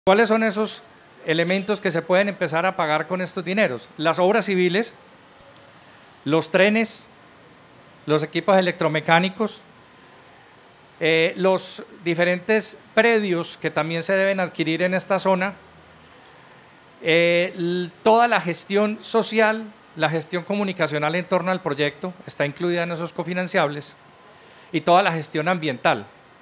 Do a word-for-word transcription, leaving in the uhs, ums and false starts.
¿Cuáles son esos elementos que se pueden empezar a pagar con estos dineros? Las obras civiles, los trenes, los equipos electromecánicos, eh, los diferentes predios que también se deben adquirir en esta zona, eh, toda la gestión social, la gestión comunicacional en torno al proyecto está incluida en esos cofinanciables y toda la gestión ambiental.